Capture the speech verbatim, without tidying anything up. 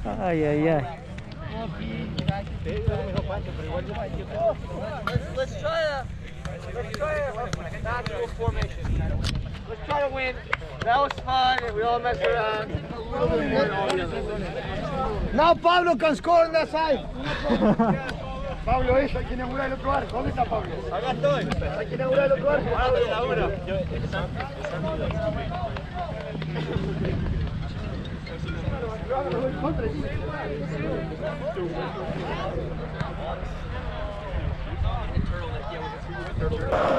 Ay, ay, ay. Let's, let's try a let's try a natural formation. Let's try to win. That was fun and we all messed around. Now Pablo can score on that side. Pablo es, hay que inaugurar el otro arco. ¿Dónde está Pablo? Acá estoy. Hay que inaugurar el otro arco. Ahora te inauguro. Internal, yeah,